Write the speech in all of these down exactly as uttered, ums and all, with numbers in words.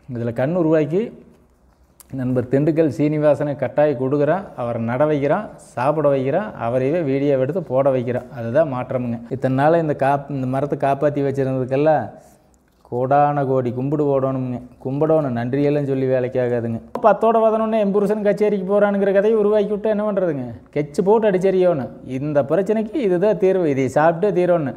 இதில் கண் உருவாக்கி நண்பர் திண்டுக்கல் சீனிவாசனை கட்டாயி கொடுக்குறான், அவரை நட வைக்கிறான், சாப்பிட வைக்கிறான், அவரையே வீடியோ எடுத்து போட வைக்கிறான். அதுதான் மாற்றமுங்க. இத்தனை நாள் இந்த காப் இந்த மரத்தை காப்பாற்றி வச்சுருந்ததுக்கெல்லாம் கோடான கோடி கும்பிடு போடணுங்க. கும்பிடணும், நன்றியெல்லாம் சொல்லி வேலைக்கு ஆகாதுங்க. பத்தோட வதனொன்னே எம்புருஷன் கச்சேரிக்கு போகிறானுங்கிற கதையை உருவாக்கி விட்டு என்ன பண்ணுறதுங்க? கெச்சு போட்டு அடிச்சறியோன்னு. இந்த பிரச்சனைக்கு இதுதான் தீர்வு, இதை சாப்பிட்டே தீரோன்னு.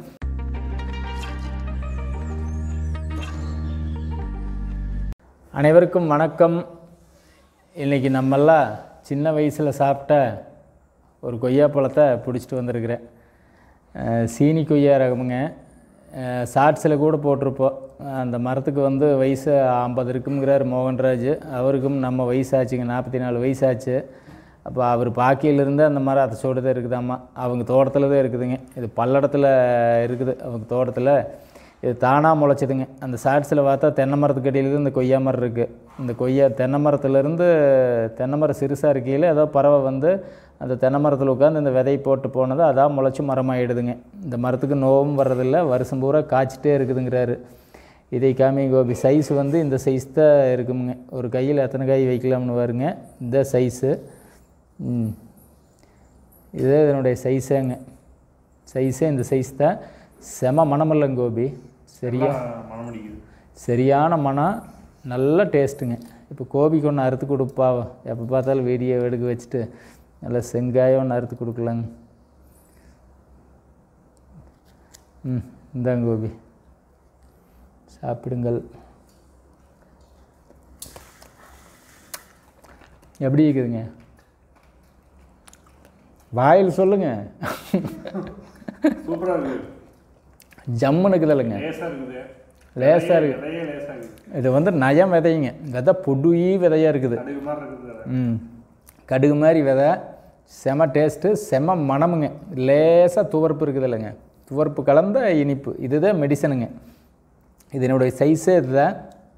அனைவருக்கும் வணக்கம். இன்றைக்கி நம்மெல்லாம் சின்ன வயசில் சாப்பிட்ட ஒரு கொய்யாப்பழத்தை பிடிச்சிட்டு வந்திருக்கிறேன். சீனி கொய்யா ரகமுங்க. ஷார்ட்ஸில் கூட போட்டிருப்போம். அந்த மரத்துக்கு வந்து வயசு ஐம்பது இருக்குங்கிறார் மோகன்ராஜ். அவருக்கும் நம்ம வயசாச்சுங்க, நாற்பத்தி நாலு வயசாச்சு. அப்போ அவர் பாக்கியிலிருந்து அந்த மரம் அதை சோடு தான் இருக்குதாம்மா. அவங்க தோட்டத்தில் தான் இருக்குதுங்க. இது பல்லடத்தில் இருக்குது அவங்க தோட்டத்தில். இது தானாக முளைச்சிதுங்க. அந்த ஷார்ட்ஸில் பார்த்தா தென்னை மரத்துக்கு அடியிலேருந்து இந்த கொய்யா மரம் இருக்குது. இந்த கொய்யா தென்னை மரத்துலேருந்து தென்னை மரம் சிறுசாக இருக்கையில் ஏதோ பறவை வந்து அந்த தென்னை மரத்தில் உட்காந்து இந்த விதை போட்டு போனது அதான் முளைச்சி மரமாகிடுதுங்க. இந்த மரத்துக்கு நோவும் வர்றதில்லை, வருஷம் பூரா காய்ச்சிட்டே இருக்குதுங்கிறாரு. இதை காமி கோபி சைஸ் வந்து இந்த சைஸ் தான் இருக்குமுங்க. ஒரு கையில் எத்தனை காய் வைக்கலாம்னு பாருங்க. இந்த சைஸு ம் இதே இதனுடைய சைஸேங்க. சைஸே இந்த சைஸ் தான். செம மணமல்லங்க கோபி. சரியா சரியான மனம், நல்ல டேஸ்ட்டுங்க. இப்போ கோபிக்கு ஒன்று அறுத்து கொடுப்பா, எப்போ பார்த்தாலும் வீடியோ எடுக்க வச்சுட்டு நல்லா செங்காயம் ஒன்று அறுத்து கொடுக்கலாங்க. ம் இந்தாங்க கோபி, சாப்பிடுங்கள். எப்படி இருக்குதுங்க? வாயில் சொல்லுங்க. சூப்பராக இருக்குது. ஜம்முன்னு இருக்குதில்லைங்க, லேசாக இருக்குது. இது வந்து நயம் விதைங்க. விதை பொடுயி விதையாக இருக்குது. ம் கடுகு மாதிரி விதை. செம டேஸ்ட்டு, செம மணமுங்க. லேசாக துவர்ப்பு இருக்குது இல்லைங்க, துவர்ப்பு கலந்த இனிப்பு. இதுதான் மெடிசனுங்க. இதனுடைய சைஸே இதுதான்.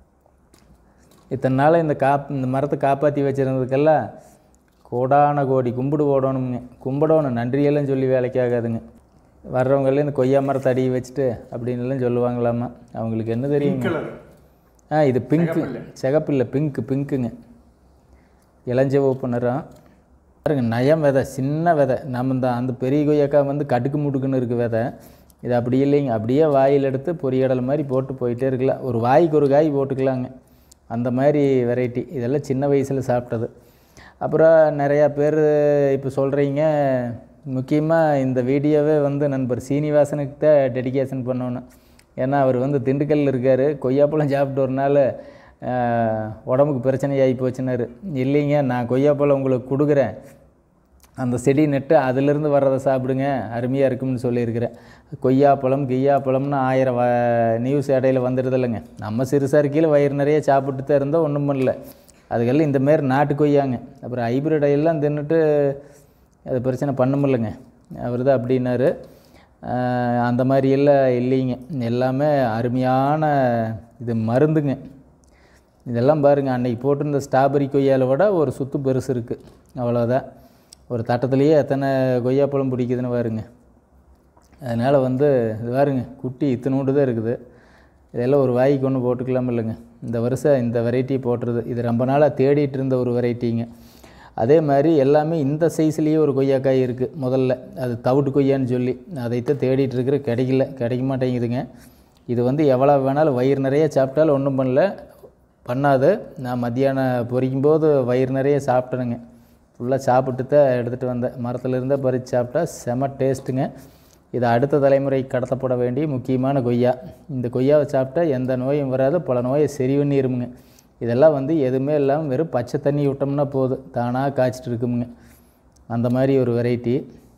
இத்தனை நாள் இந்த காப் இந்த மரத்தை காப்பாற்றி வச்சுருந்ததுக்கெல்லாம் கோடான கோடி கும்பிடு போடணுங்க. கும்பிடணும், நன்றியெல்லாம் சொல்லி வேலைக்கு ஆகாதுங்க. வர்றவங்களே இந்த கொய்யா மரத்தை அடி வச்சுட்டு அப்படின்லாம் சொல்லுவாங்களாம்மா. அவங்களுக்கு என்ன தெரியுங்க? ஆ இது பிங்க்கு, சிகப்பு இல்லை, பிங்க்கு பிங்க்குங்க. இளஞ்சிவப்பு நிறம் பாருங்க. நயம் விதை, சின்ன விதை. நம்ம இந்த அந்த பெரிய கொய்யாக்கா வந்து கடுக்கு முடுக்குன்னு இருக்குது விதை. இது அப்படி இல்லைங்க. அப்படியே வாயில் எடுத்து பொரியடல் மாதிரி போட்டு போயிட்டே இருக்கலாம். ஒரு வாய்க்கு ஒரு காய் போட்டுக்கலாங்க. அந்த மாதிரி வெரைட்டி. இதெல்லாம் சின்ன வயசில் சாப்பிட்டது. அப்புறம் நிறையா பேர் இப்போ சொல்கிறீங்க, முக்கியமாக இந்த வீடியோவே வந்து நண்பர் சீனிவாசனுக்கு தான் டெடிகேஷன் பண்ணணும். ஏன்னா அவர் வந்து திண்டுக்கல்லில் இருக்கார். கொய்யாப்பழம் சாப்பிட்டு ஒரு நாள் உடம்புக்கு பிரச்சனை ஆகி போச்சுன்னாரு. இல்லைங்க, நான் கொய்யாப்பழம் உங்களுக்கு கொடுக்குறேன், அந்த செடி நட்டு அதிலிருந்து வர்றதை சாப்பிடுங்க, அருமையாக இருக்கும்னு சொல்லியிருக்கிறேன். கொய்யாப்பழம் கிய்யாப்பழம்னு ஆயிரம் வ நியூஸ் இடையில வந்துடுது இல்லைங்க. நம்ம சிறுசாக இருக்கையில் வயிறு நிறைய சாப்பிட்டு தான் இருந்தால் ஒன்றும் பண்ணல. அதுக்கெல்லாம் இந்தமாரி நாட்டு கொய்யாங்க. அப்புறம் ஹைப்ரிட் எல்லாம் தின்னுட்டு அது பிரச்சனை பண்ணுமில்லைங்க. அவர் தான் அப்படின்னாரு. அந்த மாதிரி எல்லாம் இல்லைங்க. எல்லாமே அருமையான இது மருந்துங்க. இதெல்லாம் பாருங்கள், அன்றைக்கி போட்டிருந்த ஸ்ட்ராபெரி கொய்யாவில் விட ஒரு சுத்து பெருசு இருக்குது, அவ்வளோதான். ஒரு தட்டத்துலேயே எத்தனை கொய்யாப்பழம் பிடிக்குதுன்னு பாருங்க. அதனால் வந்து இது பாருங்க, குட்டி இத்தினூண்டு தான் இருக்குது. இதெல்லாம் ஒரு வாய்க்கு ஒன்று போட்டுக்கலாம் இல்லைங்க. இந்த வருஷம் இந்த வெரைட்டி போட்டுருது. இது ரொம்ப நாளாக தேடிட்டு இருந்த ஒரு வெரைட்டிங்க. அதே மாதிரி எல்லாமே இந்த சைஸ்லேயே ஒரு கொய்யாக்காய் இருக்குது. முதல்ல அது தவிட்டு கொய்யான்னு சொல்லி அதைத்தான் தேடிட்டு இருக்கிற, கிடைக்கல, கிடைக்க மாட்டேங்குதுங்க. இது வந்து எவ்வளோ வேணாலும் வயிறு நிறைய சாப்பிட்டாலும் ஒன்றும் பண்ணல, பண்ணாது. நான் மத்தியானம் பொரிக்கும்போது வயிறு நிறைய சாப்பிட்டேனுங்க. ஃபுல்லாக சாப்பிட்டு தான் எடுத்துகிட்டு வந்தேன். மரத்தில் இருந்தால் பறித்து சாப்பிட்டா செம டேஸ்ட்டுங்க. இது அடுத்த தலைமுறை கடத்தப்பட வேண்டிய முக்கியமான கொய்யா. இந்த கொய்யாவை சாப்பிட்டா எந்த நோயும் வராது, பல நோயை சரி பண்ணிடுமுங்க. இதெல்லாம் வந்து எதுவுமே இல்லாமல் வெறும் பச்சை தண்ணி விட்டோம்னா போதும், தானாக காய்ச்சிட்டு இருக்குமுங்க. அந்த மாதிரி ஒரு வெரைட்டி.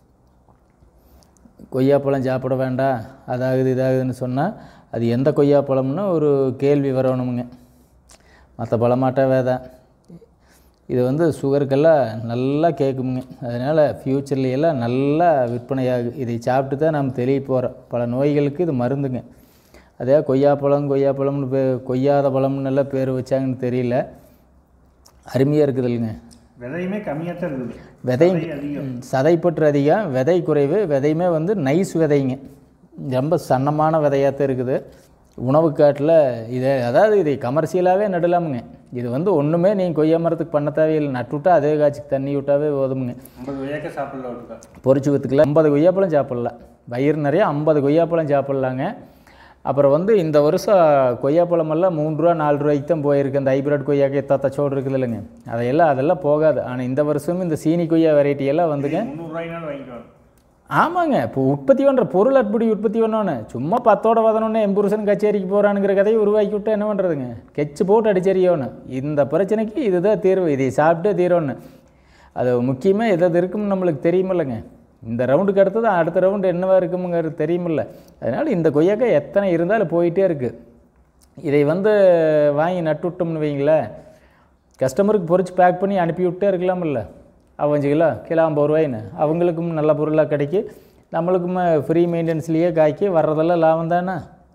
கொய்யாப்பழம் சாப்பிட வேண்டாம், அதாகுது இதாகுதுன்னு சொன்னால் அது எந்த கொய்யாப்பழம்னு ஒரு கேள்வி வரணுமுங்க. மற்ற பழமாட்டா வேதான். இது வந்து சுகருக்கெல்லாம் நல்லா கேட்குமுங்க. அதனால் ஃப்யூச்சர்லையெல்லாம் நல்லா விற்பனையாகும். இதை சாப்பிட்டு தான் நம்ம தெளிய போகிறோம். பல நோய்களுக்கு இது மருந்துங்க. அதே கொய்யாப்பழம் கொய்யாப்பழம்னு பே கொய்யாத பழம்னு எல்லாம் பேர் வச்சாங்கன்னு தெரியல. அருமையாக இருக்குது இல்லைங்க. விதையுமே கம்மியாக தான் இருக்குது. விதை சதைப்பற்று அதிகம், விதை குறைவு. விதையுமே வந்து நைஸ் விதைங்க, ரொம்ப சன்னமான விதையாக தான் இருக்குது. உணவுக்காட்டில் இதை அதாவது இதை கமர்ஷியலாகவே நடலாமுங்க. இது வந்து ஒன்றுமே நீங்கள் கொய்யா மரத்துக்கு பண்ண தேவையில்லை. நட்டு விட்டா அதே காய்ச்சிக்கு தண்ணி விட்டாவே போதுமுங்க. ஐம்பது கொய்யாக்க சாப்பிடலாம். பொறிச்சு விற்றுக்கலாம். ஐம்பது கொய்யாப்பழம் சாப்பிட்லாம். வயிறு நிறைய ஐம்பது கொய்யாப்பழம் சாப்பிட்லாங்க. அப்புறம் வந்து இந்த வருஷம் கொய்யாப்பழமெல்லாம் மூணு ரூபா நாலு ரூபாய்க்கு தான் போயிருக்கு. அந்த ஹைப்ரிட் கொய்யாக்க தத்தச்சோடு இருக்குது இல்லைங்க, அதையெல்லாம் அதெல்லாம் போகாது. ஆனால் இந்த வருஷமும் இந்த சீனி கொய்யா வெரைட்டியெல்லாம் வந்துங்க முந்நூறுரூவாய்னாலும் வாங்கிக்குவாங்க. ஆமாங்க. இப்போ உற்பத்தி பண்ணுற பொருள் அப்படி உற்பத்தி பண்ணோன்னு சும்மா பத்தோட வதனோன்னு எம்புருஷன் கச்சேரிக்கு போகிறானுங்கிற கதையை உருவாக்கி விட்டா என்ன பண்ணுறதுங்க? கெச்சு போட்டு அடிச்சறியோன்னு. இந்த பிரச்சனைக்கு இதுதான் தீர்வு. இதை சாப்பிட்டே தீரோன்னு. அது முக்கியமாக எதாவது இருக்குன்னு நம்மளுக்கு தெரியுமில்லைங்க. இந்த ரவுண்டுக்கு அடுத்தது அடுத்த ரவுண்டு என்னவா இருக்குமுங்கிறது தெரியுமில்ல. அதனால் இந்த கொய்யாக்காய் எத்தனை இருந்தாலும் போயிட்டே இருக்குது. இதை வந்து வாங்கி நட்டு விட்டோம்னு வைங்களேன், கஸ்டமருக்கு பொறிச்சு பேக் பண்ணி அனுப்பி விட்டே இருக்கலாமில்ல. அவஞ்சு கிலோ கிலோ ஐம்பது ரூபாயின்னு அவங்களுக்கும் நல்ல பொருளாக கிடைக்கி, நம்மளுக்கும் ஃப்ரீ மெயின்டெனன்ஸ்லேயே காய்க்கி வர்றதெல்லாம் லாபம் தானே.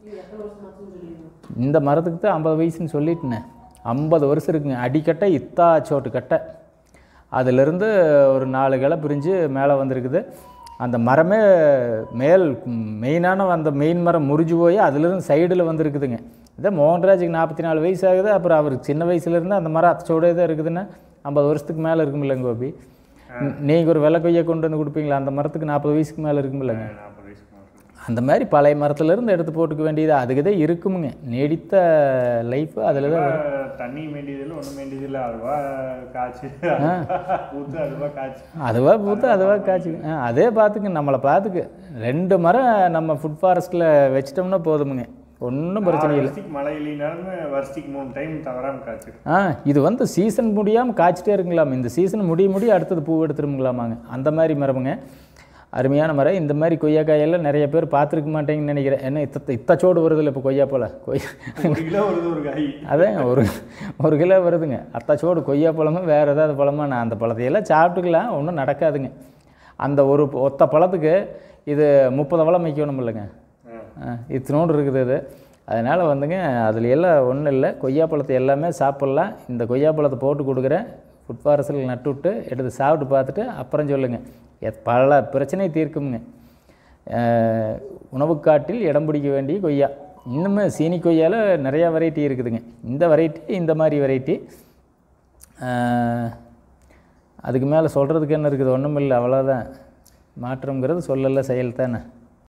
இந்த மரத்துக்கு தான் ஐம்பது வயசுன்னு சொல்லிட்டுனே. ஐம்பது வருஷம் இருக்குங்க. அடிக்கட்டை இத்தா சோட்டு கட்டை, அதிலிருந்து ஒரு நாலு கிளை பிரிஞ்சு மேலே வந்திருக்குது. அந்த மரமே மேல் மெயினான அந்த மெயின் மரம் முறிஞ்சு போய் அதிலிருந்து சைடில் வந்துருக்குதுங்க. இதே மோகன்ராஜுக்கு நாற்பத்தி நாலு வயசு ஆகுது. அப்புறம் அவருக்கு சின்ன வயசுலேருந்து அந்த மரம் அத்தச்சோடே தான் இருக்குதுன்னா ஐம்பது வருஷத்துக்கு மேலே இருக்குமில்லைங்க கோபி. நீங்கள் ஒரு வெள்ளை கொய்யா கொண்டு வந்து கொடுப்பீங்களா? அந்த மரத்துக்கு நாற்பது வயசுக்கு மேலே இருக்குமில்லைங்க. அந்த மாதிரி பழைய மரத்துலேருந்து எடுத்து போட்டுக்க வேண்டியது அதுக்கு தான் இருக்குமுங்க. நீடித்த லைஃப் அதில் தான். தண்ணி வேண்டியதில்லை, ஒன்றும் வேண்டியதில்லை. அதுவா காய்ச்சி பூத்து அதுவாக காய்ச்சி அதுவாக பூத்து அதுவாக காய்ச்சி ஆ அதே பார்த்துக்கு நம்மளை பார்த்துக்கு ரெண்டு மரம் நம்ம ஃபுட் ஃபாரஸ்ட்டில் வச்சிட்டோம்னா போதுமுங்க. ஒன்றும் பிரச்சனை இல்லை. மழை இல்லைனாலும் வருஷத்துக்கு மூணு டைம் தவறாமல் காய்ச்சி. ஆ இது வந்து சீசன் முடியாமல் காய்ச்சிட்டே இருக்குங்களாம். இந்த சீசன் முடிய முடிய அடுத்தது பூ எடுத்துருங்களாமாங்க. அந்த மாதிரி மரமுங்க. அருமையான மரம். இந்த மாதிரி கொய்யாக்காயெல்லாம் நிறைய பேர் பார்த்துருக்க மாட்டேங்கன்னு நினைக்கிறேன். என்ன இத்த இத்தச்சோடு வருதில்ல இப்போ கொய்யா போல் கொய்யா கிலோ வருது ஒரு காய். அதான் ஒரு ஒரு கிலோ வருதுங்க. அத்தச்சோடு கொய்யா பழமும் வேறு ஏதாவது பழமா நான் அந்த பழத்தையெல்லாம் சாப்பிட்டுக்கலாம், ஒன்றும் நடக்காதுங்க. அந்த ஒரு ஒத்த பழத்துக்கு இது முப்பது பழம் வைக்கணும் இல்லைங்க. இத்தினோடு இருக்குது அது. அதனால் வந்துங்க அதில் எல்லாம் ஒன்றும் இல்லை. கொய்யா பழத்தை எல்லாமே சாப்பிட்லாம். இந்த கொய்யா பழத்தை போட்டு கொடுக்குறேன். ஃபுட் ஃபாரஸ்ட்டில் நட்டு விட்டு எடுத்து சாப்பிட்டு பார்த்துட்டு அப்புறம் சொல்லுங்கள். பல பிரச்சனை தீர்க்குங்க. உணவுக்காட்டில் இடம் பிடிக்க வேண்டிய கொய்யா. இன்னுமே சீனி கொய்யாவில் நிறையா வெரைட்டி இருக்குதுங்க. இந்த வெரைட்டி இந்த மாதிரி வெரைட்டி. அதுக்கு மேலே சொல்கிறதுக்கு என்ன இருக்குது? ஒன்றும் இல்லை, அவ்வளோதான். மாற்றங்கிறது சொல்லலை, செயல் தானே.